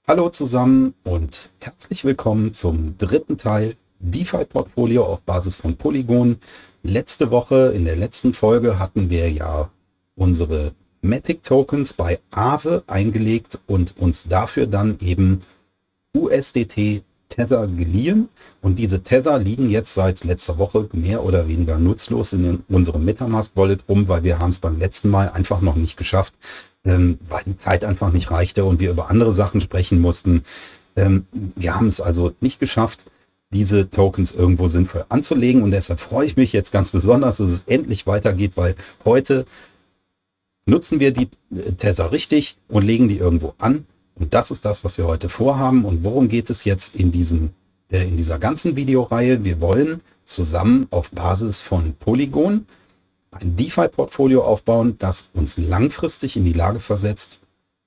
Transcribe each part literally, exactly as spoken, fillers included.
Hallo zusammen und herzlich willkommen zum dritten Teil DeFi-Portfolio auf Basis von Polygon. Letzte Woche, in der letzten Folge, hatten wir ja unsere Matic-Tokens bei Aave eingelegt und uns dafür dann eben U S D T Tether geliehen. Und diese Tether liegen jetzt seit letzter Woche mehr oder weniger nutzlos in unserem MetaMask-Wallet rum, weil wir haben es beim letzten Mal einfach noch nicht geschafft, ähm, weil die Zeit einfach nicht reichte und wir über andere Sachen sprechen mussten. Ähm, wir haben es also nicht geschafft, diese Tokens irgendwo sinnvoll anzulegen, und deshalb freue ich mich jetzt ganz besonders, dass es endlich weitergeht, weil heute nutzen wir die Tether richtig und legen die irgendwo an. Und das ist das, was wir heute vorhaben. Und worum geht es jetzt in diesem, äh, in dieser ganzen Videoreihe? Wir wollen zusammen auf Basis von Polygon ein DeFi-Portfolio aufbauen, das uns langfristig in die Lage versetzt,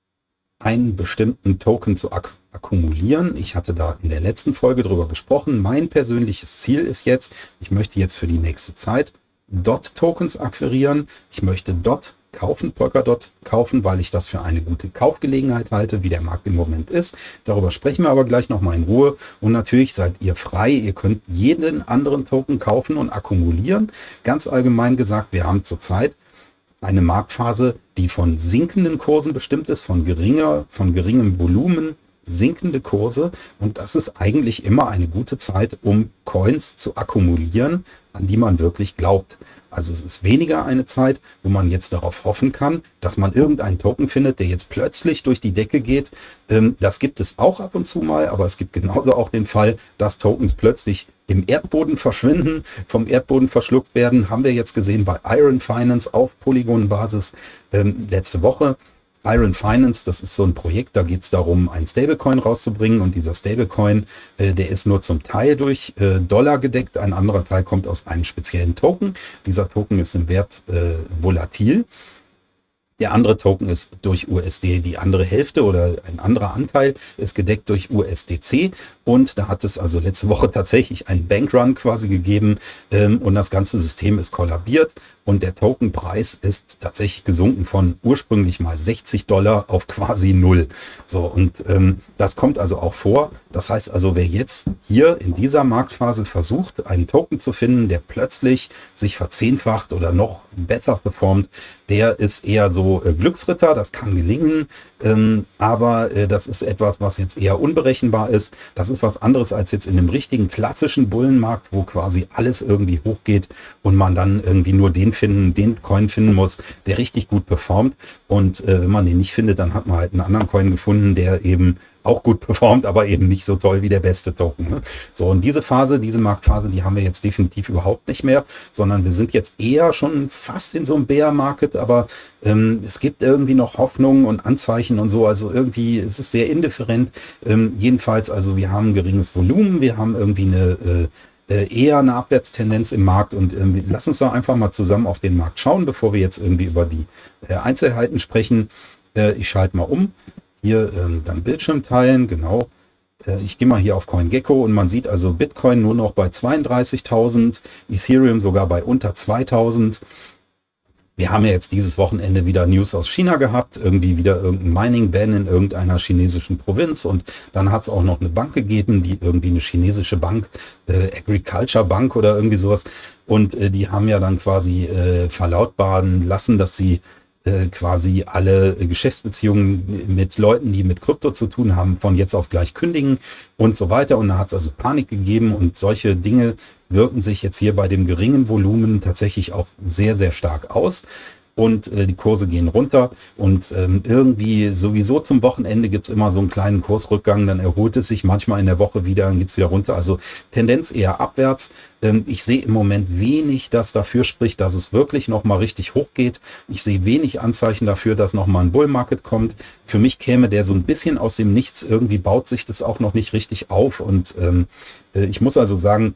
einen bestimmten Token zu ak akkumulieren. Ich hatte da in der letzten Folge drüber gesprochen. Mein persönliches Ziel ist jetzt, ich möchte jetzt für die nächste Zeit D O T-Tokens akquirieren. Ich möchte D O T kaufen, Polkadot kaufen, weil ich das für eine gute Kaufgelegenheit halte, wie der Markt im Moment ist. Darüber sprechen wir aber gleich nochmal in Ruhe. Und natürlich seid ihr frei. Ihr könnt jeden anderen Token kaufen und akkumulieren. Ganz allgemein gesagt, wir haben zurzeit eine Marktphase, die von sinkenden Kursen bestimmt ist, von geringer, von geringem Volumen, sinkende Kurse. Und das ist eigentlich immer eine gute Zeit, um Coins zu akkumulieren, an die man wirklich glaubt. Also es ist weniger eine Zeit, wo man jetzt darauf hoffen kann, dass man irgendeinen Token findet, der jetzt plötzlich durch die Decke geht. Ähm, das gibt es auch ab und zu mal, aber es gibt genauso auch den Fall, dass Tokens plötzlich im Erdboden verschwinden, vom Erdboden verschluckt werden. Haben wir jetzt gesehen bei Iron Finance auf Polygon-Basis ähm, letzte Woche. Iron Finance, das ist so ein Projekt, da geht es darum, einen Stablecoin rauszubringen, und dieser Stablecoin, äh, der ist nur zum Teil durch äh, Dollar gedeckt, ein anderer Teil kommt aus einem speziellen Token. Dieser Token ist im Wert äh, volatil. Der andere Token ist durch U S D, die andere Hälfte oder ein anderer Anteil ist gedeckt durch U S D C, und da hat es also letzte Woche tatsächlich einen Bankrun quasi gegeben, ähm, und das ganze System ist kollabiert und der Tokenpreis ist tatsächlich gesunken von ursprünglich mal sechzig Dollar auf quasi null. So, und ähm, das kommt also auch vor. Das heißt also, wer jetzt hier in dieser Marktphase versucht, einen Token zu finden, der plötzlich sich verzehnfacht oder noch besser performt, der ist eher so äh, Glücksritter. Das kann gelingen, ähm, aber äh, das ist etwas, was jetzt eher unberechenbar ist. Das ist was anderes als jetzt in einem richtigen klassischen Bullenmarkt, wo quasi alles irgendwie hochgeht und man dann irgendwie nur den finden, den Coin finden muss, der richtig gut performt. Und äh, wenn man den nicht findet, dann hat man halt einen anderen Coin gefunden, der eben auch gut performt, aber eben nicht so toll wie der beste Token. Ne? So, und diese Phase, diese Marktphase, die haben wir jetzt definitiv überhaupt nicht mehr, sondern wir sind jetzt eher schon fast in so einem Bear Market, aber ähm, es gibt irgendwie noch Hoffnungen und Anzeichen und so, also irgendwie ist es sehr indifferent. Ähm, jedenfalls, also wir haben ein geringes Volumen, wir haben irgendwie eine äh, eher eine Abwärtstendenz im Markt, und ähm, lass uns doch einfach mal zusammen auf den Markt schauen, bevor wir jetzt irgendwie über die äh, Einzelheiten sprechen. Äh, ich schalte mal um. Hier ähm, dann Bildschirm teilen, genau. Äh, ich gehe mal hier auf CoinGecko und man sieht also Bitcoin nur noch bei zweiunddreißigtausend, Ethereum sogar bei unter zweitausend. Wir haben ja jetzt dieses Wochenende wieder News aus China gehabt, irgendwie wieder irgendein Mining-Ban in irgendeiner chinesischen Provinz, und dann hat es auch noch eine Bank gegeben, die irgendwie eine chinesische Bank, äh, Agriculture Bank oder irgendwie sowas, und äh, die haben ja dann quasi äh, verlautbaren lassen, dass sie quasi alle Geschäftsbeziehungen mit Leuten, die mit Krypto zu tun haben, von jetzt auf gleich kündigen und so weiter. Und da hat es also Panik gegeben, und solche Dinge wirken sich jetzt hier bei dem geringen Volumen tatsächlich auch sehr, sehr stark aus. Und äh, die Kurse gehen runter, und ähm, irgendwie sowieso zum Wochenende gibt es immer so einen kleinen Kursrückgang, dann erholt es sich manchmal in der Woche wieder, dann geht es wieder runter. Also Tendenz eher abwärts. Ähm, ich sehe im Moment wenig, das dafür spricht, dass es wirklich nochmal richtig hoch geht. Ich sehe wenig Anzeichen dafür, dass nochmal ein Bullmarket kommt. Für mich käme der so ein bisschen aus dem Nichts. Irgendwie baut sich das auch noch nicht richtig auf, und ähm, äh, ich muss also sagen,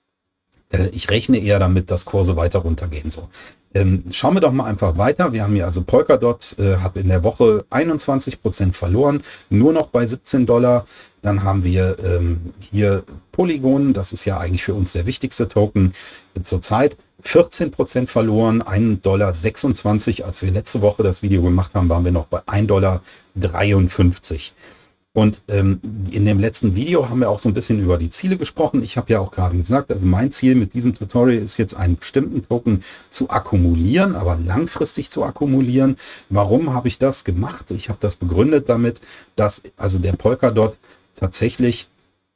äh, ich rechne eher damit, dass Kurse weiter runtergehen. So. Ähm, schauen wir doch mal einfach weiter. Wir haben hier also Polkadot, äh, hat in der Woche einundzwanzig Prozent verloren, nur noch bei siebzehn Dollar. Dann haben wir ähm, hier Polygon, das ist ja eigentlich für uns der wichtigste Token äh, zurzeit. vierzehn Prozent verloren, ein Dollar sechsundzwanzig. Als wir letzte Woche das Video gemacht haben, waren wir noch bei ein Dollar dreiundfünfzig. Und ähm, in dem letzten Video haben wir auch so ein bisschen über die Ziele gesprochen. Ich habe ja auch gerade gesagt, also mein Ziel mit diesem Tutorial ist jetzt einen bestimmten Token zu akkumulieren, aber langfristig zu akkumulieren. Warum habe ich das gemacht? Ich habe das begründet damit, dass also der Polkadot tatsächlich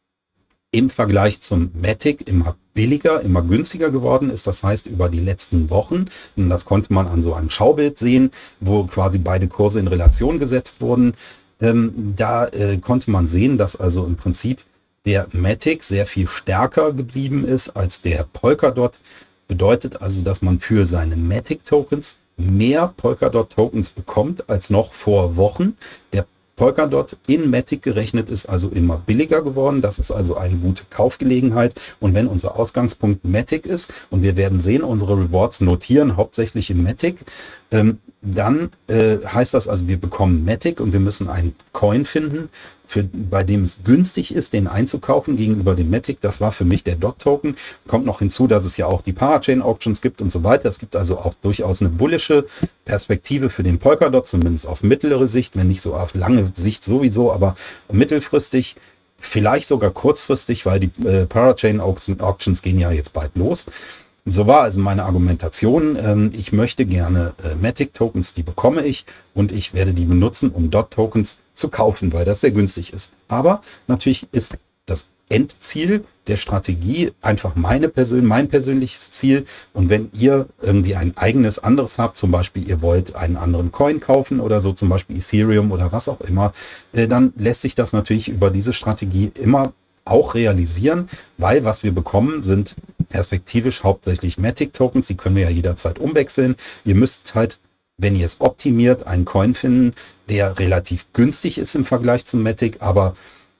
im Vergleich zum Matic immer billiger, immer günstiger geworden ist. Das heißt, über die letzten Wochen, und das konnte man an so einem Schaubild sehen, wo quasi beide Kurse in Relation gesetzt wurden, ähm, da äh, konnte man sehen, dass also im Prinzip der Matic sehr viel stärker geblieben ist als der Polkadot. Bedeutet also, dass man für seine Matic-Tokens mehr Polkadot-Tokens bekommt als noch vor Wochen. Der Polkadot in Matic gerechnet ist also immer billiger geworden. Das ist also eine gute Kaufgelegenheit. Und wenn unser Ausgangspunkt Matic ist, und wir werden sehen, unsere Rewards notieren hauptsächlich in Matic, ähm, dann äh, heißt das also, wir bekommen Matic und wir müssen einen Coin finden, für, bei dem es günstig ist, den einzukaufen gegenüber dem Matic. Das war für mich der Dot-Token. Kommt noch hinzu, dass es ja auch die Parachain-Auctions gibt und so weiter. Es gibt also auch durchaus eine bullische Perspektive für den Polkadot, zumindest auf mittlere Sicht, wenn nicht so auf lange Sicht sowieso, aber mittelfristig, vielleicht sogar kurzfristig, weil die äh, Parachain-Auctions gehen ja jetzt bald los. So war also meine Argumentation. Ähm, ich möchte gerne äh, Matic-Tokens, die bekomme ich, und ich werde die benutzen, um Dot-Tokens zu kaufen, weil das sehr günstig ist. Aber natürlich ist das Endziel der Strategie einfach meine Persön mein persönliches Ziel. Und wenn ihr irgendwie ein eigenes anderes habt, zum Beispiel ihr wollt einen anderen Coin kaufen oder so, zum Beispiel Ethereum oder was auch immer, äh, dann lässt sich das natürlich über diese Strategie immer auch realisieren, weil was wir bekommen, sind perspektivisch hauptsächlich Matic-Tokens. Die können wir ja jederzeit umwechseln. Ihr müsst halt, wenn ihr es optimiert, einen Coin finden, der relativ günstig ist im Vergleich zum Matic, aber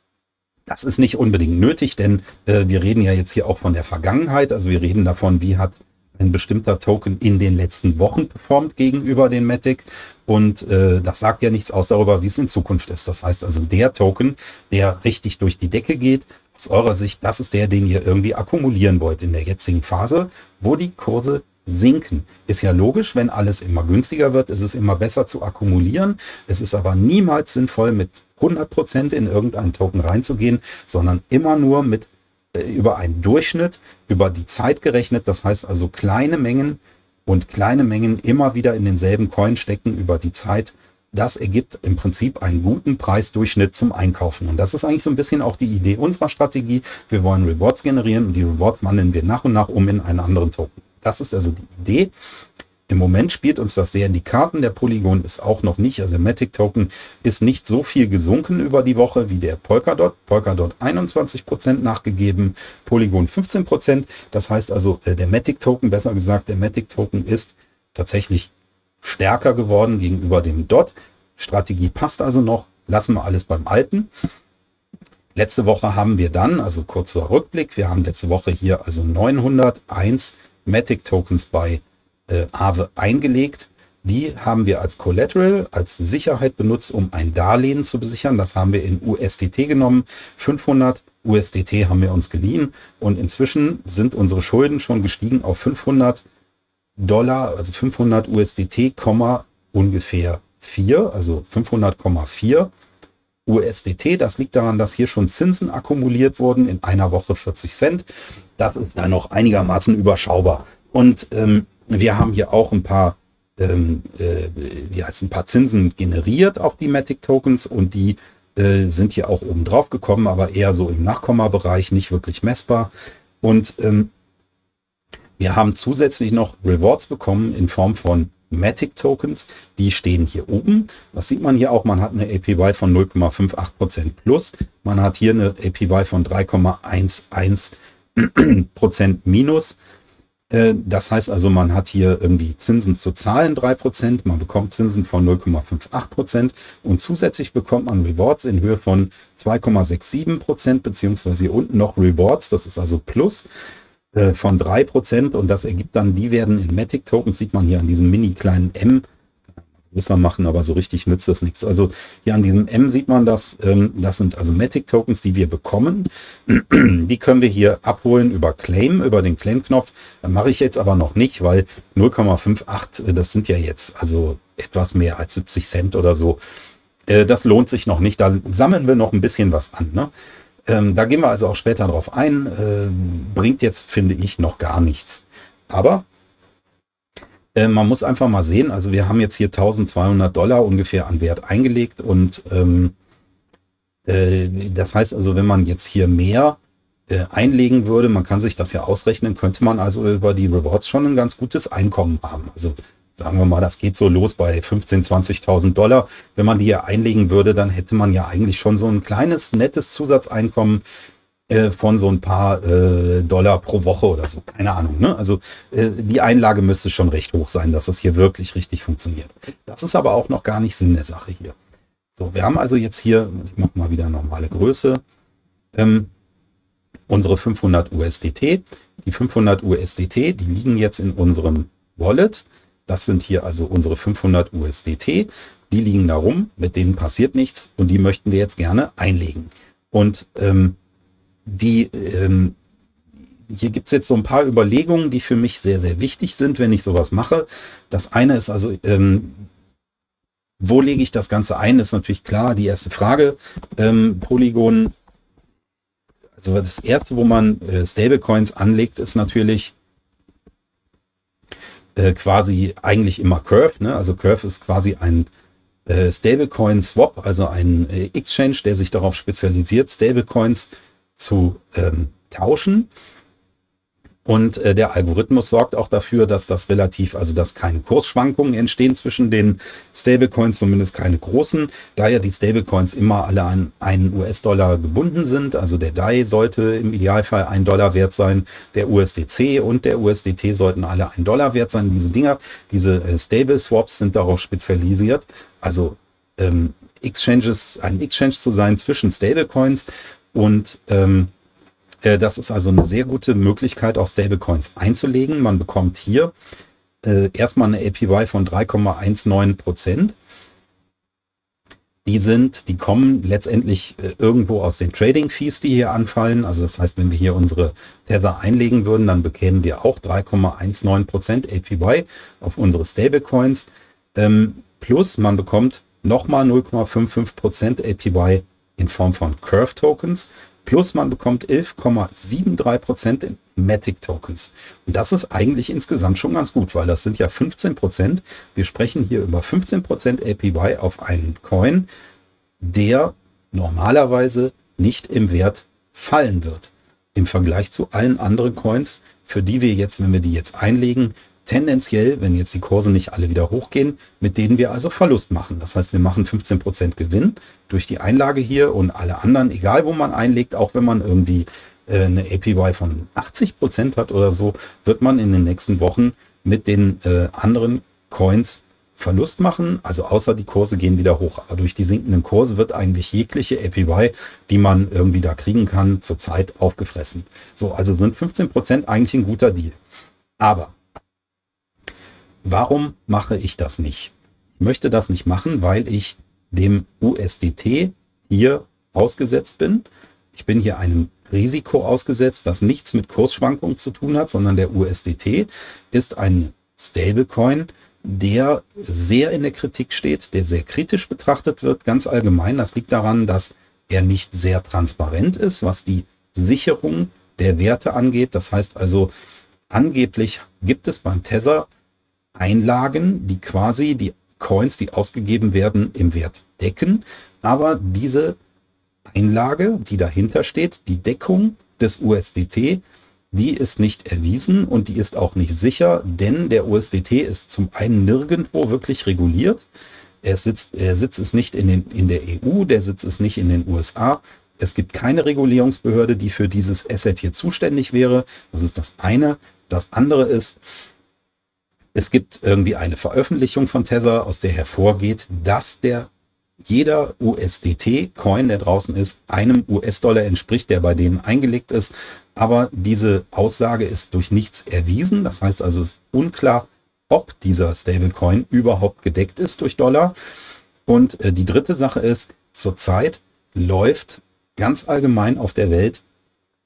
das ist nicht unbedingt nötig, denn äh, wir reden ja jetzt hier auch von der Vergangenheit. Also wir reden davon, wie hat ein bestimmter Token in den letzten Wochen performt gegenüber den Matic. Und äh, das sagt ja nichts aus darüber, wie es in Zukunft ist. Das heißt also, der Token, der richtig durch die Decke geht, aus eurer Sicht, das ist der, den ihr irgendwie akkumulieren wollt in der jetzigen Phase, wo die Kurse sinken. Ist ja logisch, wenn alles immer günstiger wird, ist es immer besser zu akkumulieren. Es ist aber niemals sinnvoll, mit hundert Prozent in irgendeinen Token reinzugehen, sondern immer nur mit über einen Durchschnitt, über die Zeit gerechnet. Das heißt also kleine Mengen und kleine Mengen immer wieder in denselben Coin stecken über die Zeit. Das ergibt im Prinzip einen guten Preisdurchschnitt zum Einkaufen. Und das ist eigentlich so ein bisschen auch die Idee unserer Strategie. Wir wollen Rewards generieren und die Rewards wandeln wir nach und nach um in einen anderen Token. Das ist also die Idee. Im Moment spielt uns das sehr in die Karten. Der Polygon ist auch noch nicht, also der Matic-Token ist nicht so viel gesunken über die Woche wie der Polkadot. Polkadot einundzwanzig Prozent nachgegeben, Polygon fünfzehn Prozent. Das heißt also, der Matic-Token, besser gesagt, der Matic-Token ist tatsächlich stärker geworden gegenüber dem Dot. Strategie passt also noch. Lassen wir alles beim Alten. Letzte Woche haben wir dann, also kurzer Rückblick, wir haben letzte Woche hier also neunhunderteins Matic-Tokens bei Äh, Aave eingelegt. Die haben wir als Collateral, als Sicherheit benutzt, um ein Darlehen zu besichern. Das haben wir in U S D T genommen. fünfhundert U S D T haben wir uns geliehen und inzwischen sind unsere Schulden schon gestiegen auf fünfhundert Dollar, also fünfhundert U S D T, ungefähr vier, also fünfhundert Komma vier U S D T. Das liegt daran, dass hier schon Zinsen akkumuliert wurden, in einer Woche vierzig Cent. Das ist dann noch einigermaßen überschaubar. Und ähm, wir haben hier auch ein paar, ähm, äh, wie heißt, ein paar Zinsen generiert auf die Matic-Tokens und die äh, sind hier auch oben drauf gekommen, aber eher so im Nachkommabereich, nicht wirklich messbar. Und ähm, wir haben zusätzlich noch Rewards bekommen in Form von Matic-Tokens. Die stehen hier oben. Das sieht man hier auch. Man hat eine A P Y von null Komma fünfundachtzig Prozent plus. Man hat hier eine A P Y von drei Komma elf Prozent minus. Das heißt also, man hat hier irgendwie Zinsen zu zahlen, drei Prozent, man bekommt Zinsen von null Komma achtzig Prozent und zusätzlich bekommt man Rewards in Höhe von zwei Komma siebenundsechzig Prozent, beziehungsweise hier unten noch Rewards, das ist also Plus äh, von drei Prozent und das ergibt dann, die werden in Matic-Tokens, sieht man hier an diesem mini kleinen M, größer machen, aber so richtig nützt das nichts. Also hier an diesem M sieht man das, ähm, das sind also Matic-Tokens, die wir bekommen. Die können wir hier abholen über Claim, über den Claim-Knopf. Das mache ich jetzt aber noch nicht, weil null Komma achtzig, das sind ja jetzt also etwas mehr als siebzig Cent oder so. Äh, das lohnt sich noch nicht. Da sammeln wir noch ein bisschen was an. Ne? Ähm, da gehen wir also auch später drauf ein. Äh, bringt jetzt, finde ich, noch gar nichts. Aber äh, man muss einfach mal sehen, also wir haben jetzt hier eintausendzweihundert Dollar ungefähr an Wert eingelegt und ähm, äh, das heißt also, wenn man jetzt hier mehr äh, einlegen würde, man kann sich das ja ausrechnen, könnte man also über die Rewards schon ein ganz gutes Einkommen haben. Also sagen wir mal, das geht so los bei fünfzehntausend, zwanzigtausend Dollar. Wenn man die ja einlegen würde, dann hätte man ja eigentlich schon so ein kleines, nettes Zusatzeinkommen äh, von so ein paar äh, Dollar pro Woche oder so. Keine Ahnung. Ne? Also äh, die Einlage müsste schon recht hoch sein, dass das hier wirklich richtig funktioniert. Das ist aber auch noch gar nicht Sinn der Sache hier. So, wir haben also jetzt hier, ich mache mal wieder normale Größe, ähm, unsere fünfhundert U S D T. Die fünfhundert U S D T, die liegen jetzt in unserem Wallet. Das sind hier also unsere fünfhundert U S D T. Die liegen da rum, mit denen passiert nichts und die möchten wir jetzt gerne einlegen. Und ähm, die, ähm, hier gibt es jetzt so ein paar Überlegungen, die für mich sehr, sehr wichtig sind, wenn ich sowas mache. Das eine ist also, ähm, wo lege ich das Ganze ein, ist natürlich klar die erste Frage. Ähm, Polygon, also das erste, wo man äh, Stablecoins anlegt, ist natürlich Äh, quasi eigentlich immer Curve. Ne? Also Curve ist quasi ein äh, Stablecoin-Swap, also ein äh, Exchange, der sich darauf spezialisiert, Stablecoins zu ähm, tauschen. Und äh, der Algorithmus sorgt auch dafür, dass das relativ, also dass keine Kursschwankungen entstehen zwischen den Stablecoins, zumindest keine großen, da ja die Stablecoins immer alle an einen U S-Dollar gebunden sind. Also der D A I sollte im Idealfall ein Dollar wert sein, der U S D C und der U S D T sollten alle ein Dollar wert sein. Diese Dinger, diese äh, Stable-Swaps sind darauf spezialisiert, also ähm, Exchanges, ein Exchange zu sein zwischen Stablecoins und ähm, das ist also eine sehr gute Möglichkeit, auch Stablecoins einzulegen. Man bekommt hier äh, erstmal eine A P Y von drei Komma neunzehn Prozent. Die sind, die kommen letztendlich äh, irgendwo aus den Trading-Fees, die hier anfallen. Also das heißt, wenn wir hier unsere Tether einlegen würden, dann bekämen wir auch drei Komma neunzehn Prozent A P Y auf unsere Stablecoins. Ähm, plus man bekommt nochmal null Komma fünfundfünfzig Prozent A P Y in Form von Curve-Tokens. Plus man bekommt elf Komma dreiundsiebzig Prozent in Matic-Tokens. Und das ist eigentlich insgesamt schon ganz gut, weil das sind ja fünfzehn Prozent. Wir sprechen hier über fünfzehn Prozent A P Y auf einen Coin, der normalerweise nicht im Wert fallen wird. Im Vergleich zu allen anderen Coins, für die wir jetzt, wenn wir die jetzt einlegen, tendenziell, wenn jetzt die Kurse nicht alle wieder hochgehen, mit denen wir also Verlust machen. Das heißt, wir machen fünfzehn Prozent Gewinn durch die Einlage hier und alle anderen, egal wo man einlegt, auch wenn man irgendwie äh, eine A P Y von achtzig Prozent hat oder so, wird man in den nächsten Wochen mit den äh, anderen Coins Verlust machen. Also außer die Kurse gehen wieder hoch. Aber durch die sinkenden Kurse wird eigentlich jegliche A P Y, die man irgendwie da kriegen kann, zurzeit aufgefressen. So, also sind fünfzehn Prozent eigentlich ein guter Deal. Aber warum mache ich das nicht? Ich möchte das nicht machen, weil ich dem U S D T hier ausgesetzt bin. Ich bin hier einem Risiko ausgesetzt, das nichts mit Kursschwankungen zu tun hat, sondern der U S D T ist ein Stablecoin, der sehr in der Kritik steht, der sehr kritisch betrachtet wird, ganz allgemein. Das liegt daran, dass er nicht sehr transparent ist, was die Sicherung der Werte angeht. Das heißt also, angeblich gibt es beim Tether Einlagen, die quasi die Coins, die ausgegeben werden, im Wert decken. Aber diese Einlage, die dahinter steht, die Deckung des U S D T, die ist nicht erwiesen und die ist auch nicht sicher, denn der U S D T ist zum einen nirgendwo wirklich reguliert. Er sitzt, er sitzt es nicht in, den, in der E U, der Sitz ist nicht in den U S A. Es gibt keine Regulierungsbehörde, die für dieses Asset hier zuständig wäre. Das ist das eine. Das andere ist, es gibt irgendwie eine Veröffentlichung von Tether, aus der hervorgeht, dass der jeder U S D T-Coin, der draußen ist, einem U S-Dollar entspricht, der bei denen eingelegt ist. Aber diese Aussage ist durch nichts erwiesen. Das heißt also, es ist unklar, ob dieser Stablecoin überhaupt gedeckt ist durch Dollar. Und äh, die dritte Sache ist, zurzeit läuft ganz allgemein auf der Welt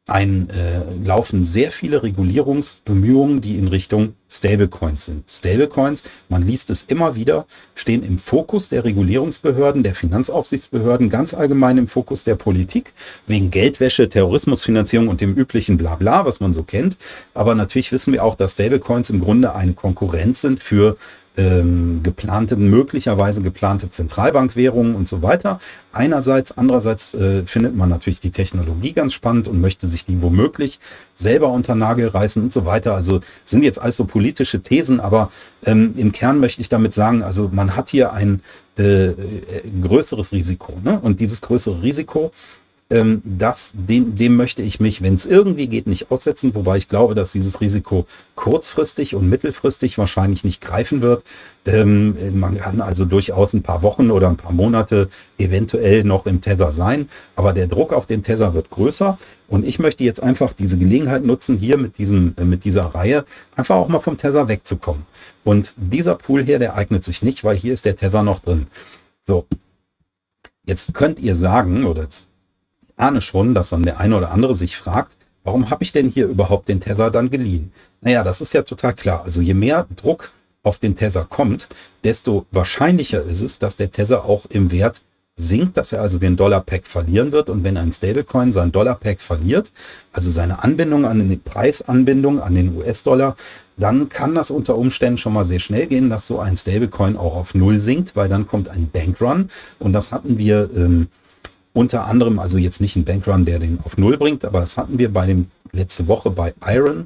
ein, äh, laufen sehr viele Regulierungsbemühungen, die in Richtung Stablecoins sind. Stablecoins, man liest es immer wieder, stehen im Fokus der Regulierungsbehörden, der Finanzaufsichtsbehörden, ganz allgemein im Fokus der Politik, wegen Geldwäsche, Terrorismusfinanzierung und dem üblichen Blabla, was man so kennt. Aber natürlich wissen wir auch, dass Stablecoins im Grunde eine Konkurrenz sind für ähm, geplante, möglicherweise geplante Zentralbankwährungen und so weiter. Einerseits, andererseits äh, findet man natürlich die Technologie ganz spannend und möchte sich die womöglich selber unter Nagel reißen und so weiter. Also sind jetzt alles so politische Thesen, aber ähm, im Kern möchte ich damit sagen, also man hat hier ein äh, größeres Risiko, ne? Und dieses größere Risiko, ähm, das, dem, dem möchte ich mich, wenn es irgendwie geht, nicht aussetzen, wobei ich glaube, dass dieses Risiko kurzfristig und mittelfristig wahrscheinlich nicht greifen wird. Ähm, man kann also durchaus ein paar Wochen oder ein paar Monate eventuell noch im Tether sein, aber der Druck auf den Tether wird größer und ich möchte jetzt einfach diese Gelegenheit nutzen, hier mit, diesem, äh, mit dieser Reihe einfach auch mal vom Tether wegzukommen. Und dieser Pool hier, der eignet sich nicht, weil hier ist der Tether noch drin. So, jetzt könnt ihr sagen, oder jetzt ahne schon, dass dann der eine oder andere sich fragt, warum habe ich denn hier überhaupt den Tether dann geliehen? Naja, das ist ja total klar. Also je mehr Druck auf den Tether kommt, desto wahrscheinlicher ist es, dass der Tether auch im Wert sinkt, dass er also den Dollar-Peg verlieren wird. Und wenn ein Stablecoin sein Dollar-Peg verliert, also seine Anbindung an die Preisanbindung an den U S-Dollar, dann kann das unter Umständen schon mal sehr schnell gehen, dass so ein Stablecoin auch auf Null sinkt, weil dann kommt ein Bankrun. Und das hatten wir ähm, unter anderem, also jetzt nicht ein Bankrun, der den auf Null bringt, aber das hatten wir bei dem letzte Woche bei Iron.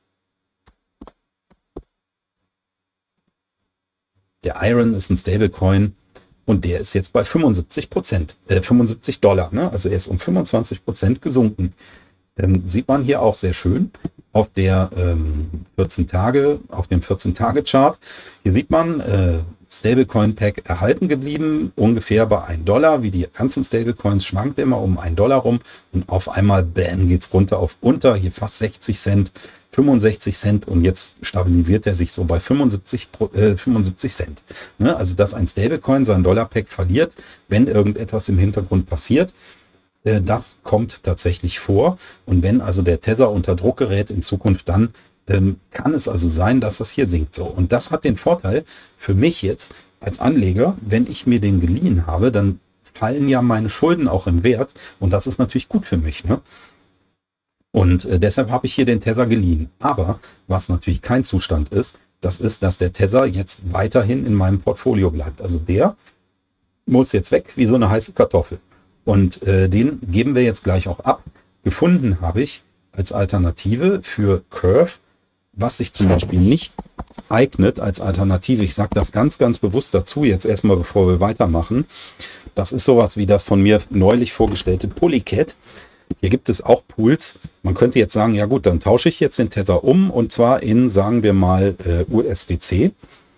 Der Iron ist ein Stablecoin und der ist jetzt bei fünfundsiebzig Prozent, äh, fünfundsiebzig Dollar, ne? Also er ist um fünfundzwanzig Prozent gesunken. Ähm, sieht man hier auch sehr schön auf der ähm, vierzehn Tage, auf dem vierzehn Tage Chart. Hier sieht man, äh, Stablecoin-Pack erhalten geblieben, ungefähr bei einem Dollar, wie die ganzen Stablecoins, schwankt immer um einen Dollar rum und auf einmal, bam, geht es runter auf unter, hier fast sechzig Cent, fünfundsechzig Cent und jetzt stabilisiert er sich so bei fünfundsiebzig, äh, fünfundsiebzig Cent. Ne? Also, dass ein Stablecoin sein Dollar-Pack verliert, wenn irgendetwas im Hintergrund passiert, äh, das kommt tatsächlich vor. Und wenn also der Tether unter Druck gerät in Zukunft, dann kann es also sein, dass das hier sinkt. So. Und das hat den Vorteil für mich jetzt als Anleger, wenn ich mir den geliehen habe, dann fallen ja meine Schulden auch im Wert und das ist natürlich gut für mich. Ne? Und äh, deshalb habe ich hier den Tether geliehen. Aber was natürlich kein Zustand ist, das ist, dass der Tether jetzt weiterhin in meinem Portfolio bleibt. Also der muss jetzt weg wie so eine heiße Kartoffel. Und äh, den geben wir jetzt gleich auch ab. Gefunden habe ich als Alternative für Curve, was sich zum Beispiel nicht eignet als Alternative. Ich sage das ganz, ganz bewusst dazu, jetzt erstmal, bevor wir weitermachen. Das ist sowas wie das von mir neulich vorgestellte Polycat. Hier gibt es auch Pools. Man könnte jetzt sagen, ja gut, dann tausche ich jetzt den Tether um und zwar in, sagen wir mal, äh, U S D C.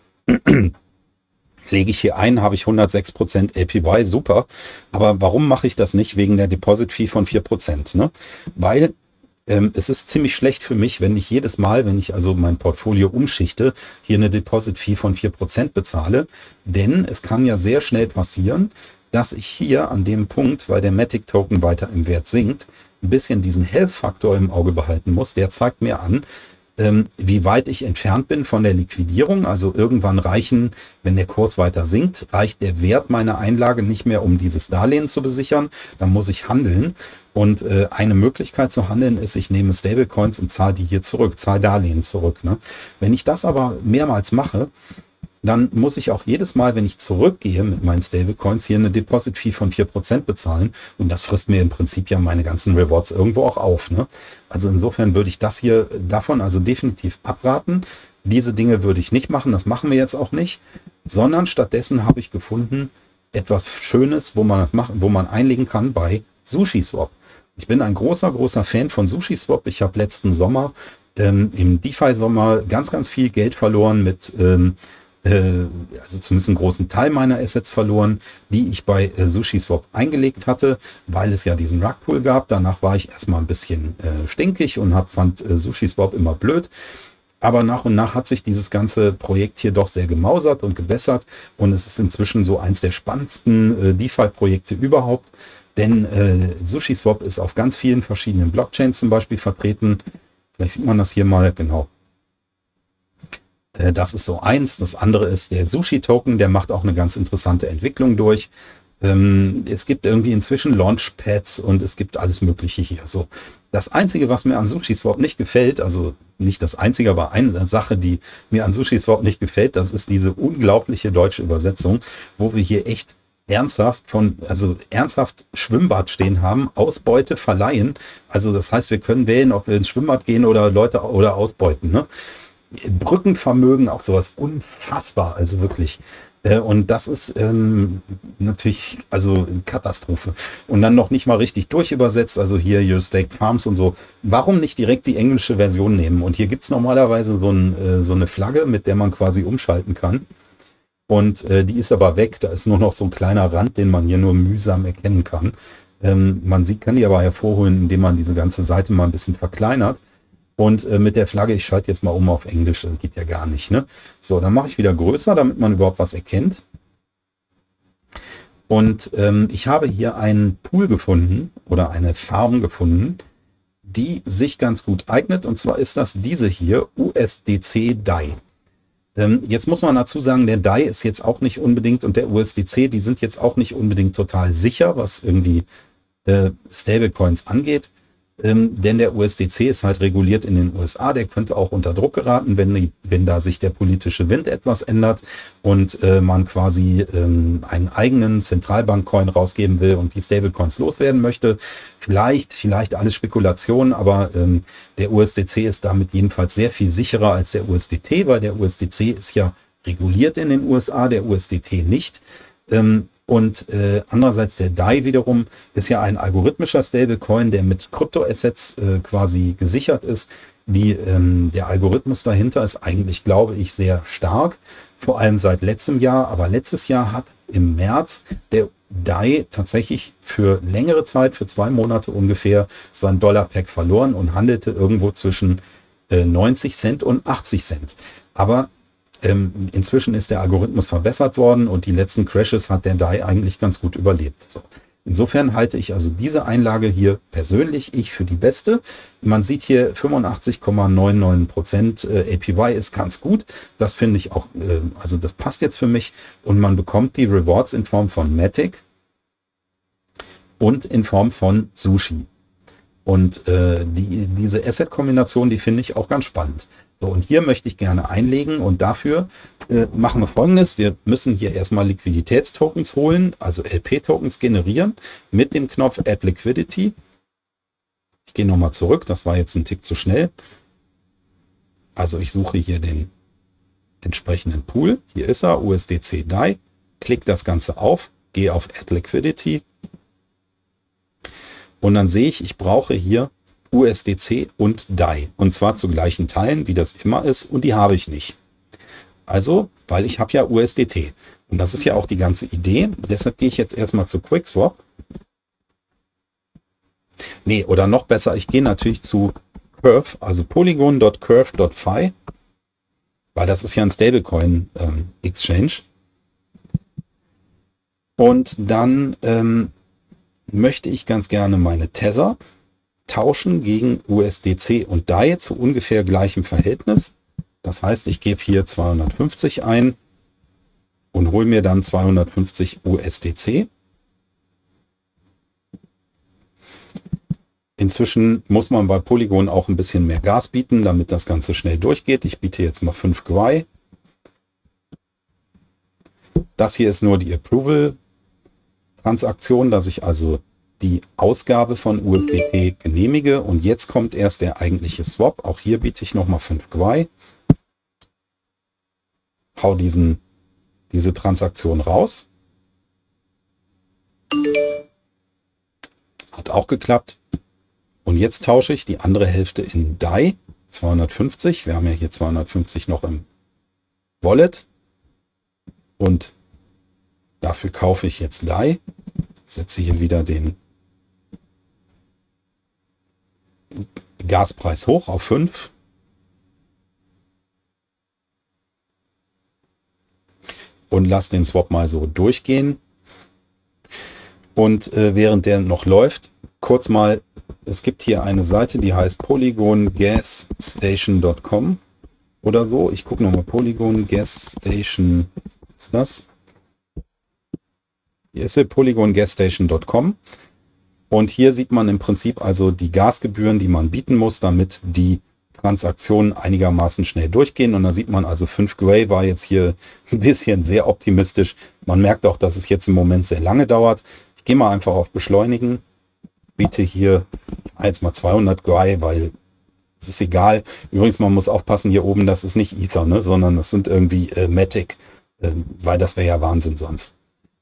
Lege ich hier ein, habe ich hundertsechs Prozent A P Y, super. Aber warum mache ich das nicht? Wegen der Deposit-Fee von vier Prozent. Ne? Weil ähm, es ist ziemlich schlecht für mich, wenn ich jedes Mal, wenn ich also mein Portfolio umschichte, hier eine Deposit-Fee von vier Prozent bezahle. Denn es kann ja sehr schnell passieren, dass ich hier an dem Punkt, weil der Matic-Token weiter im Wert sinkt, ein bisschen diesen Health-Faktor im Auge behalten muss. Der zeigt mir an, ähm, wie weit ich entfernt bin von der Liquidierung. Also irgendwann reichen, wenn der Kurs weiter sinkt, reicht der Wert meiner Einlage nicht mehr, um dieses Darlehen zu besichern. Dann muss ich handeln. Und äh, eine Möglichkeit zu handeln ist, ich nehme Stablecoins und zahle die hier zurück, zahle Darlehen zurück. Ne? Wenn ich das aber mehrmals mache, dann muss ich auch jedes Mal, wenn ich zurückgehe mit meinen Stablecoins, hier eine Deposit-Fee von vier Prozent bezahlen. Und das frisst mir im Prinzip ja meine ganzen Rewards irgendwo auch auf. Ne? Also insofern würde ich das hier davon also definitiv abraten. Diese Dinge würde ich nicht machen, das machen wir jetzt auch nicht. Sondern stattdessen habe ich gefunden, etwas Schönes, wo man das machen, wo man einlegen kann bei SushiSwap. Ich bin ein großer, großer Fan von SushiSwap. Ich habe letzten Sommer, ähm, im DeFi-Sommer, ganz, ganz viel Geld verloren mit... Ähm, also zumindest einen großen Teil meiner Assets verloren, die ich bei äh, SushiSwap eingelegt hatte, weil es ja diesen Rugpool gab. Danach war ich erstmal ein bisschen äh, stinkig und hab, fand äh, SushiSwap immer blöd. Aber nach und nach hat sich dieses ganze Projekt hier doch sehr gemausert und gebessert und es ist inzwischen so eins der spannendsten äh, DeFi-Projekte überhaupt. Denn äh, SushiSwap ist auf ganz vielen verschiedenen Blockchains zum Beispiel vertreten. Vielleicht sieht man das hier mal, genau. Äh, das ist so eins. Das andere ist der Sushi-Token, der macht auch eine ganz interessante Entwicklung durch. Ähm, es gibt irgendwie inzwischen Launchpads und es gibt alles Mögliche hier. So. Das Einzige, was mir an SushiSwap nicht gefällt, also nicht das Einzige, aber eine Sache, die mir an SushiSwap nicht gefällt, das ist diese unglaubliche deutsche Übersetzung, wo wir hier echt ernsthaft von, also ernsthaft Schwimmbad stehen haben, Ausbeute verleihen. Also das heißt, wir können wählen, ob wir ins Schwimmbad gehen oder Leute oder ausbeuten. Ne? Brückenvermögen, auch sowas unfassbar, also wirklich. Äh, und das ist ähm, natürlich, also Katastrophe. Und dann noch nicht mal richtig durchübersetzt, also hier Your Staked Farms und so. Warum nicht direkt die englische Version nehmen? Und hier gibt es normalerweise so, ein, äh, so eine Flagge, mit der man quasi umschalten kann. Und äh, die ist aber weg. Da ist nur noch so ein kleiner Rand, den man hier nur mühsam erkennen kann. Ähm, man sieht, kann die aber hervorholen, indem man diese ganze Seite mal ein bisschen verkleinert. Und äh, mit der Flagge, ich schalte jetzt mal um auf Englisch, das geht ja gar nicht. Ne? So, dann mache ich wieder größer, damit man überhaupt was erkennt. Und ähm, ich habe hier einen Pool gefunden oder eine Farm gefunden, die sich ganz gut eignet. Und zwar ist das diese hier, U S D C D A I. Ähm, jetzt muss man dazu sagen, der D A I ist jetzt auch nicht unbedingt und der U S D C, die sind jetzt auch nicht unbedingt total sicher, was irgendwie äh, Stablecoins angeht. Ähm, denn der U S D C ist halt reguliert in den U S A, der könnte auch unter Druck geraten, wenn, die, wenn da sich der politische Wind etwas ändert und äh, man quasi ähm, einen eigenen Zentralbankcoin rausgeben will und die Stablecoins loswerden möchte. Vielleicht, vielleicht alles Spekulation, aber ähm, der U S D C ist damit jedenfalls sehr viel sicherer als der U S D T, weil der U S D C ist ja reguliert in den U S A, der U S D T nicht. Ähm, Und äh, andererseits der D A I wiederum ist ja ein algorithmischer Stablecoin, der mit Kryptoassets äh, quasi gesichert ist. Die, ähm, der Algorithmus dahinter ist eigentlich, glaube ich, sehr stark, vor allem seit letztem Jahr. Aber letztes Jahr hat im März der D A I tatsächlich für längere Zeit, für zwei Monate ungefähr, sein Dollar-Pack verloren und handelte irgendwo zwischen äh, neunzig Cent und achtzig Cent. Aber Ähm, inzwischen ist der Algorithmus verbessert worden und die letzten Crashes hat der D A I eigentlich ganz gut überlebt. So. Insofern halte ich also diese Einlage hier persönlich ich für die beste. Man sieht hier fünfundachtzig Komma neunundneunzig Prozent äh, A P Y ist ganz gut. Das finde ich auch, äh, also das passt jetzt für mich. Und man bekommt die Rewards in Form von Matic und in Form von Sushi. Und äh, die, diese Asset-Kombination, die finde ich auch ganz spannend. So, und hier möchte ich gerne einlegen und dafür äh, machen wir Folgendes. Wir müssen hier erstmal Liquiditätstokens holen, also L P-Tokens generieren mit dem Knopf Add Liquidity. Ich gehe nochmal zurück, das war jetzt ein Tick zu schnell. Also ich suche hier den entsprechenden Pool. Hier ist er, U S D C D A I. Klick das Ganze auf, gehe auf Add Liquidity. Und dann sehe ich, ich brauche hier U S D C und D A I. Und zwar zu gleichen Teilen, wie das immer ist. Und die habe ich nicht. Also, weil ich habe ja U S D T. Und das ist ja auch die ganze Idee. Deshalb gehe ich jetzt erstmal zu QuickSwap. Nee, oder noch besser, ich gehe natürlich zu Curve, also polygon Punkt curve Punkt f i. Weil das ist ja ein Stablecoin ähm, Exchange. Und dann ähm, möchte ich ganz gerne meine Tether tauschen gegen U S D C und D A I zu ungefähr gleichem Verhältnis. Das heißt, ich gebe hier zweihundertfünfzig ein und hole mir dann zweihundertfünfzig U S D C. Inzwischen muss man bei Polygon auch ein bisschen mehr Gas bieten, damit das Ganze schnell durchgeht. Ich biete jetzt mal fünf G W I. Das hier ist nur die Approval-Transaktion, dass ich also die Ausgabe von U S D T genehmige. Und jetzt kommt erst der eigentliche Swap. Auch hier biete ich nochmal fünf G W I. Hau diesen, diese Transaktion raus. Hat auch geklappt. Und jetzt tausche ich die andere Hälfte in D A I. zweihundertfünfzig. Wir haben ja hier zweihundertfünfzig noch im Wallet. Und dafür kaufe ich jetzt D A I. Setze hier wieder den Gaspreis hoch auf fünf. Und lasse den Swap mal so durchgehen. Und äh, während der noch läuft, kurz mal, es gibt hier eine Seite, die heißt polygon gas station punkt com oder so. Ich gucke nochmal, Polygon Gas Station ist das. Hier ist sie, polygon gas station punkt com. Und hier sieht man im Prinzip also die Gasgebühren, die man bieten muss, damit die Transaktionen einigermaßen schnell durchgehen. Und da sieht man also, fünf Gwei war jetzt hier ein bisschen sehr optimistisch. Man merkt auch, dass es jetzt im Moment sehr lange dauert. Ich gehe mal einfach auf Beschleunigen. Biete hier jetzt mal zweihundert Gwei, weil es ist egal. Übrigens, man muss aufpassen hier oben, das ist nicht Ether, ne, sondern das sind irgendwie äh, Matic, äh, weil das wäre ja Wahnsinn sonst.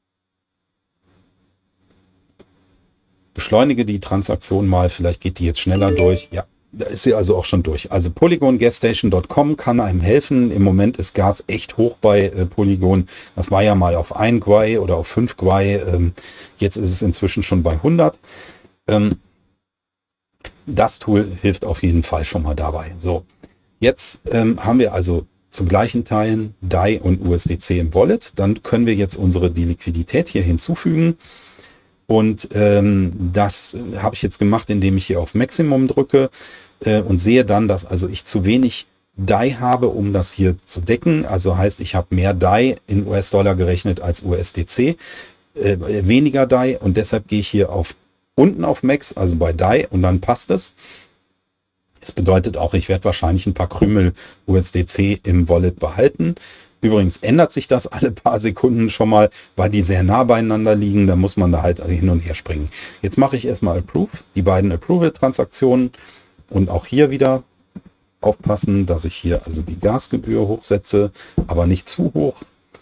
Beschleunige die Transaktion mal, vielleicht geht die jetzt schneller durch. Ja, da ist sie also auch schon durch. Also polygon gas station punkt com kann einem helfen. Im Moment ist Gas echt hoch bei äh, Polygon. Das war ja mal auf ein Gwei oder auf fünf Gwei. Ähm, jetzt ist es inzwischen schon bei hundert. Ähm, das Tool hilft auf jeden Fall schon mal dabei. So, jetzt ähm, haben wir also zu gleichen Teilen D A I und U S D C im Wallet. Dann können wir jetzt unsere die Liquidität hier hinzufügen. Und ähm, das habe ich jetzt gemacht, indem ich hier auf Maximum drücke äh, und sehe dann, dass also ich zu wenig D A I habe, um das hier zu decken. Also heißt, ich habe mehr D A I in U S-Dollar gerechnet als U S D C, äh, weniger D A I, und deshalb gehe ich hier auf unten auf Max, also bei D A I, und dann passt es. Das bedeutet auch, ich werde wahrscheinlich ein paar Krümel U S D C im Wallet behalten. Übrigens ändert sich das alle paar Sekunden schon mal, weil die sehr nah beieinander liegen. Da muss man da halt hin und her springen. Jetzt mache ich erstmal Approve, die beiden Approval-Transaktionen, und auch hier wieder aufpassen, dass ich hier also die Gasgebühr hochsetze, aber nicht zu hoch.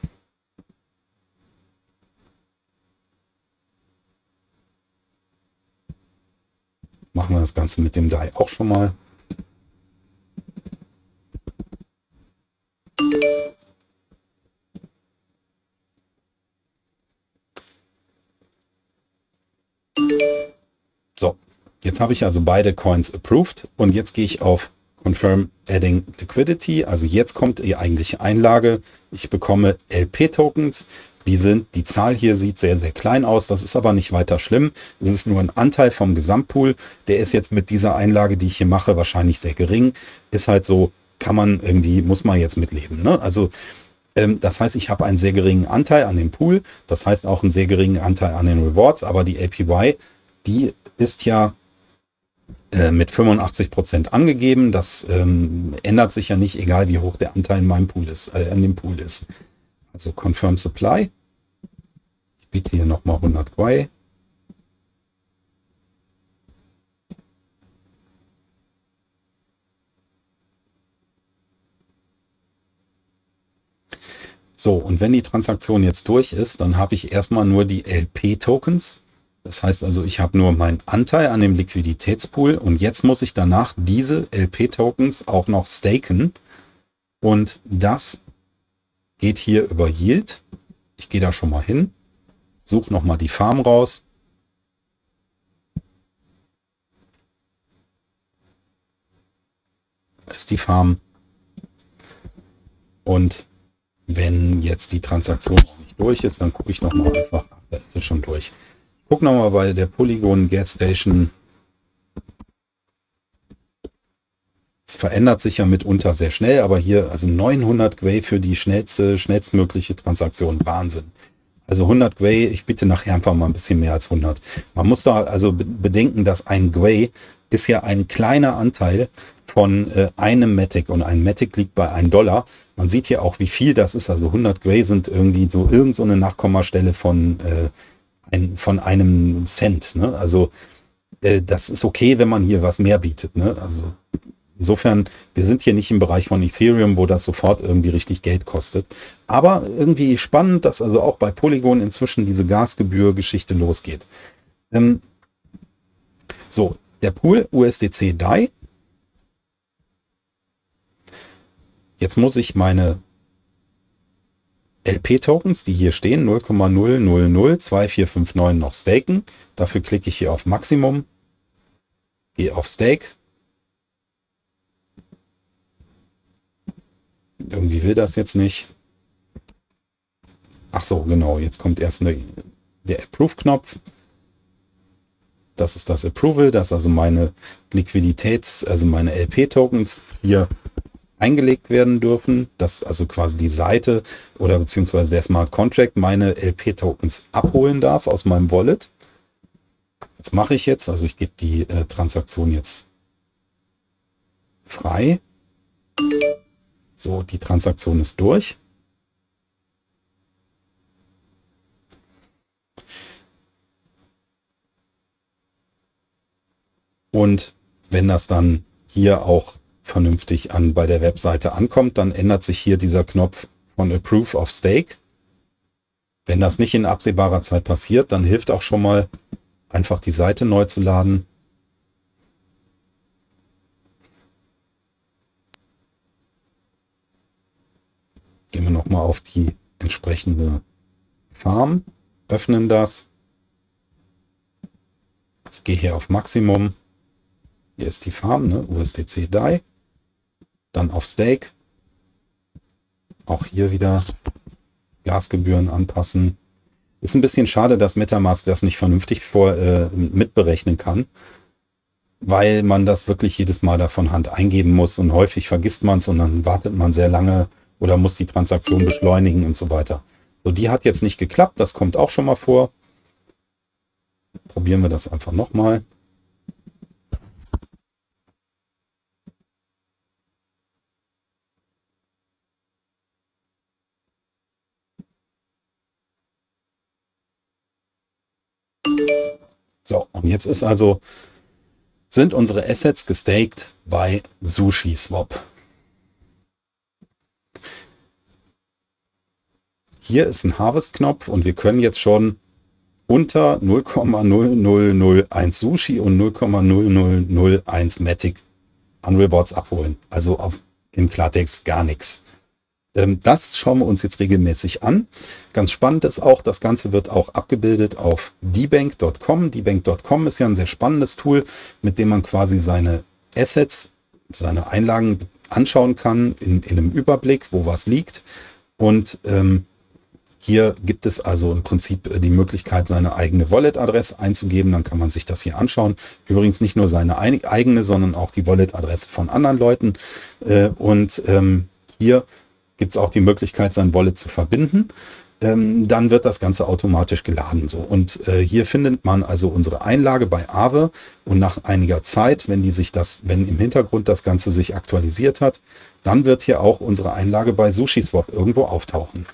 Machen wir das Ganze mit dem D A I auch schon mal. So, jetzt habe ich also beide Coins approved, und jetzt gehe ich auf Confirm Adding Liquidity. Also jetzt kommt die eigentliche Einlage. Ich bekomme L P-Tokens. Die sind, die Zahl hier sieht sehr, sehr klein aus. Das ist aber nicht weiter schlimm. Es ist nur ein Anteil vom Gesamtpool. Der ist jetzt mit dieser Einlage, die ich hier mache, wahrscheinlich sehr gering. Ist halt so, kann man irgendwie, muss man jetzt mitleben, ne? Also ähm, das heißt, ich habe einen sehr geringen Anteil an dem Pool. Das heißt auch einen sehr geringen Anteil an den Rewards. Aber die A P Y, die ist ja äh, mit fünfundachtzig Prozent angegeben. Das ähm, ändert sich ja nicht, egal wie hoch der Anteil in meinem Pool ist, äh, in dem Pool ist. Also Confirm Supply. Ich biete hier nochmal hundert Gwei. So, und wenn die Transaktion jetzt durch ist, dann habe ich erstmal nur die L P-Tokens. Das heißt also, ich habe nur meinen Anteil an dem Liquiditätspool, und jetzt muss ich danach diese L P-Tokens auch noch staken. Und das geht hier über Yield. Ich gehe da schon mal hin, suche nochmal die Farm raus. Das ist die Farm. Und wenn jetzt die Transaktion noch nicht durch ist, dann gucke ich nochmal einfach, ach, da ist sie schon durch. Ich gucke nochmal bei der Polygon Gas Station. Es verändert sich ja mitunter sehr schnell, aber hier also neunhundert Gwei für die schnellste, schnellstmögliche Transaktion. Wahnsinn. Also hundert Gwei, ich bitte nachher einfach mal ein bisschen mehr als hundert. Man muss da also bedenken, dass ein Gwei ist ja ein kleiner Anteil von äh, einem Matic, und ein Matic liegt bei einem Dollar. Man sieht hier auch, wie viel das ist. Also hundert Gwei sind irgendwie so irgend so eine Nachkommastelle von, äh, ein, von einem Cent. Ne? Also äh, das ist okay, wenn man hier was mehr bietet. Ne? Also insofern, wir sind hier nicht im Bereich von Ethereum, wo das sofort irgendwie richtig Geld kostet. Aber irgendwie spannend, dass also auch bei Polygon inzwischen diese Gasgebühr-Geschichte losgeht. Ähm, so, der Pool U S D C D A I. Jetzt muss ich meine L P-Tokens, die hier stehen, null Komma null null null zwei vier fünf neun, noch staken. Dafür klicke ich hier auf Maximum, gehe auf Stake. Irgendwie will das jetzt nicht. Ach so, genau, jetzt kommt erst eine, der Approve-Knopf. Das ist das Approval, dass also meine Liquiditäts-, also meine L P-Tokens hier eingelegt werden dürfen, dass also quasi die Seite oder beziehungsweise der Smart Contract meine L P-Tokens abholen darf aus meinem Wallet. Das mache ich jetzt, also ich gebe die äh, Transaktion jetzt frei. So, die Transaktion ist durch. Und wenn das dann hier auch vernünftig an bei der Webseite ankommt, dann ändert sich hier dieser Knopf von Approve of Stake. Wenn das nicht in absehbarer Zeit passiert, dann hilft auch schon mal einfach die Seite neu zu laden. Gehen wir nochmal auf die entsprechende Farm, öffnen das. Ich gehe hier auf Maximum. Hier ist die Farm, ne? U S D C D A I. Dann auf Stake. Auch hier wieder Gasgebühren anpassen. Ist ein bisschen schade, dass MetaMask das nicht vernünftig vor, äh, mitberechnen kann, weil man das wirklich jedes Mal da von Hand eingeben muss und häufig vergisst man es und dann wartet man sehr lange oder muss die Transaktion beschleunigen und so weiter. So, die hat jetzt nicht geklappt, das kommt auch schon mal vor. Probieren wir das einfach nochmal. So, und jetzt ist also, sind unsere Assets gestaked bei SushiSwap. Hier ist ein Harvest-Knopf und wir können jetzt schon unter null Komma null null null eins Sushi und null Komma null null null eins Matic an Rewards abholen. Also auf, im Klartext gar nichts. Ähm, das schauen wir uns jetzt regelmäßig an. Ganz spannend ist auch, das Ganze wird auch abgebildet auf dbank Punkt com. dbank Punkt com ist ja ein sehr spannendes Tool, mit dem man quasi seine Assets, seine Einlagen anschauen kann in, in einem Überblick, wo was liegt. Und ähm, hier gibt es also im Prinzip die Möglichkeit, seine eigene Wallet-Adresse einzugeben. Dann kann man sich das hier anschauen. Übrigens nicht nur seine eigene, sondern auch die Wallet-Adresse von anderen Leuten. Und hier gibt es auch die Möglichkeit, sein Wallet zu verbinden. Dann wird das Ganze automatisch geladen. So. Und hier findet man also unsere Einlage bei Aave. Und nach einiger Zeit, wenn die sich das, wenn im Hintergrund das Ganze sich aktualisiert hat, dann wird hier auch unsere Einlage bei SushiSwap irgendwo auftauchen.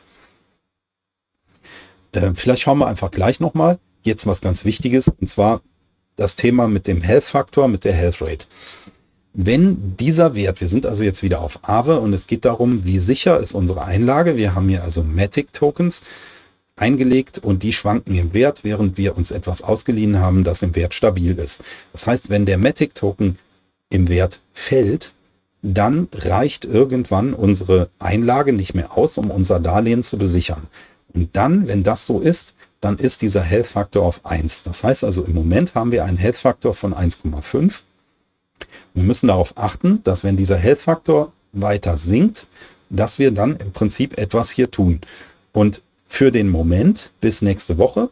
Äh, vielleicht schauen wir einfach gleich nochmal. Jetzt was ganz Wichtiges, und zwar das Thema mit dem Health Faktor, mit der Health Rate. Wenn dieser Wert, wir sind also jetzt wieder auf Aave und es geht darum, wie sicher ist unsere Einlage. Wir haben hier also Matic Tokens eingelegt und die schwanken im Wert, während wir uns etwas ausgeliehen haben, das im Wert stabil ist. Das heißt, wenn der Matic Token im Wert fällt, dann reicht irgendwann unsere Einlage nicht mehr aus, um unser Darlehen zu besichern. Und dann, wenn das so ist, dann ist dieser Health Faktor auf eins. Das heißt also, im Moment haben wir einen Health Faktor von eins Komma fünf. Wir müssen darauf achten, dass wenn dieser Health Faktor weiter sinkt, dass wir dann im Prinzip etwas hier tun. Und für den Moment bis nächste Woche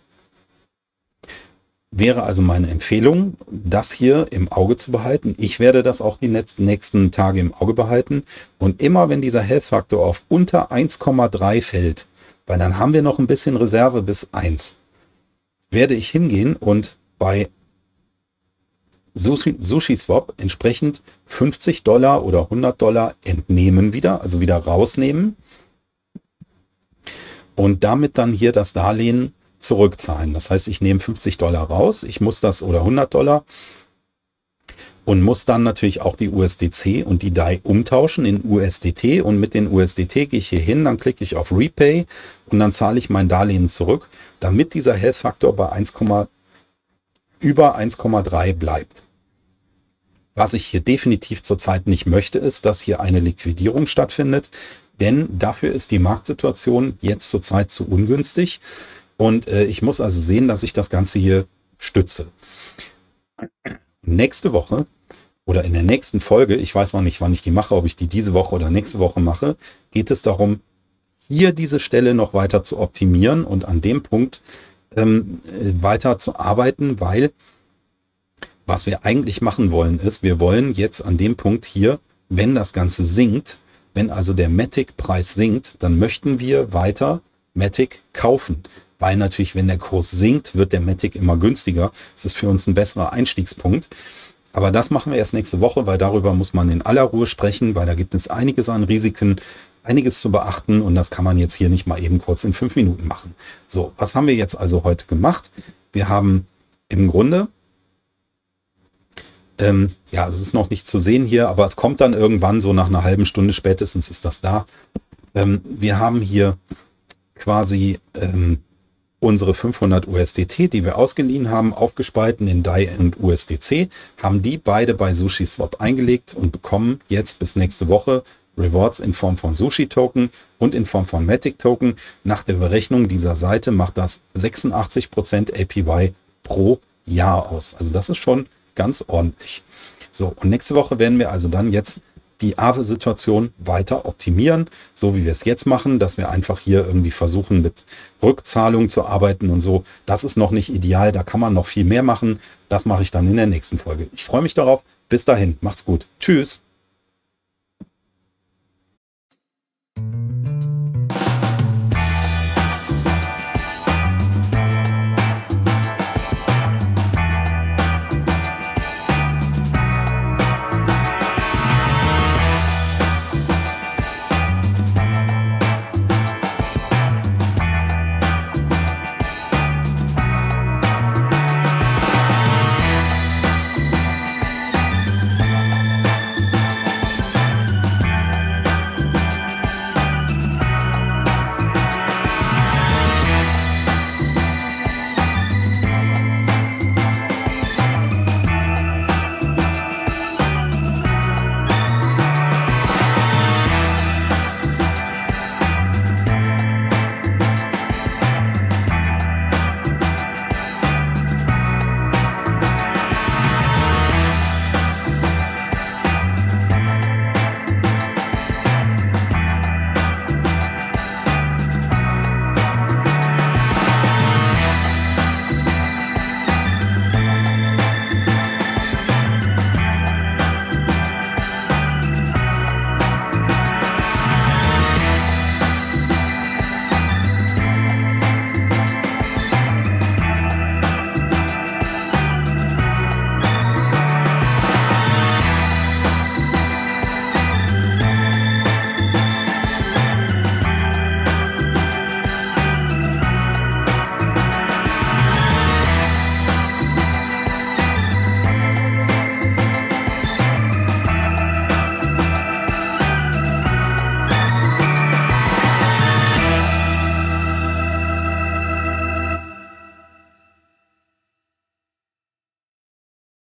wäre also meine Empfehlung, das hier im Auge zu behalten. Ich werde das auch die nächsten Tage im Auge behalten. Und immer wenn dieser Health Faktor auf unter eins Komma drei fällt, weil dann haben wir noch ein bisschen Reserve bis eins, werde ich hingehen und bei Sushi, SushiSwap entsprechend fünfzig Dollar oder hundert Dollar entnehmen wieder, also wieder rausnehmen und damit dann hier das Darlehen zurückzahlen. Das heißt, ich nehme fünfzig Dollar raus, ich muss das oder hundert Dollar und muss dann natürlich auch die U S D C und die D A I umtauschen in U S D T und mit den U S D T gehe ich hier hin, dann klicke ich auf Repay und dann zahle ich mein Darlehen zurück, damit dieser Health Faktor bei eins, über eins Komma drei bleibt. Was ich hier definitiv zurzeit nicht möchte, ist, dass hier eine Liquidierung stattfindet, denn dafür ist die Marktsituation jetzt zurzeit zu ungünstig und äh, ich muss also sehen, dass ich das Ganze hier stütze. Nächste Woche oder in der nächsten Folge, ich weiß noch nicht, wann ich die mache, ob ich die diese Woche oder nächste Woche mache, geht es darum, hier diese Stelle noch weiter zu optimieren und an dem Punkt ähm, weiter zu arbeiten, weil Was wir eigentlich machen wollen ist, wir wollen jetzt an dem Punkt hier, wenn das Ganze sinkt, wenn also der Matic-Preis sinkt, dann möchten wir weiter Matic kaufen. Weil natürlich, wenn der Kurs sinkt, wird der Matic immer günstiger. Das ist für uns ein besserer Einstiegspunkt. Aber das machen wir erst nächste Woche, weil darüber muss man in aller Ruhe sprechen, weil da gibt es einiges an Risiken, einiges zu beachten und das kann man jetzt hier nicht mal eben kurz in fünf Minuten machen. So, was haben wir jetzt also heute gemacht? Wir haben im Grunde, ähm, ja, es ist noch nicht zu sehen hier, aber es kommt dann irgendwann so nach einer halben Stunde spätestens ist das da. Ähm, wir haben hier quasi ähm, unsere fünfhundert U S D T, die wir ausgeliehen haben, aufgespalten in D A I und U S D C, haben die beide bei SushiSwap eingelegt und bekommen jetzt bis nächste Woche Rewards in Form von Sushi-Token und in Form von Matic-Token. Nach der Berechnung dieser Seite macht das sechsundachtzig Prozent A P Y pro Jahr aus. Also das ist schon ganz ordentlich. So, und nächste Woche werden wir also dann jetzt die Aave-Situation weiter optimieren, so wie wir es jetzt machen, dass wir einfach hier irgendwie versuchen, mit Rückzahlung zu arbeiten und so. Das ist noch nicht ideal, da kann man noch viel mehr machen. Das mache ich dann in der nächsten Folge. Ich freue mich darauf. Bis dahin, macht's gut. Tschüss.